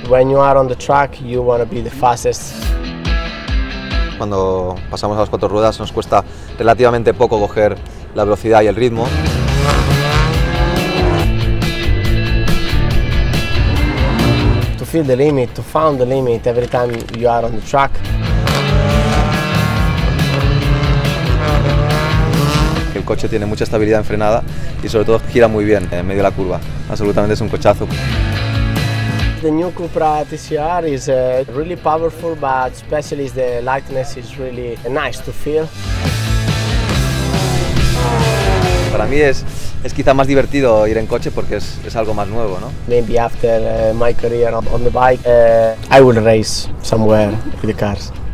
When you are on the track, you want to be the fastest. Cuando pasamos a las 4 ruedas nos cuesta relativamente poco coger la velocidad y el ritmo. To feel the limit, to find the limit every time you are on the track. El coche tiene mucha estabilidad en frenada y sobre todo gira muy bien en medio de la curva. Absolutamente es un cochazo. The new Cupra TCR is really powerful, but especially the lightness is really nice to feel. Para mí es quizá más divertido ir en coche porque es algo más nuevo, ¿no? Maybe after my career on the bike, I will race somewhere with the cars.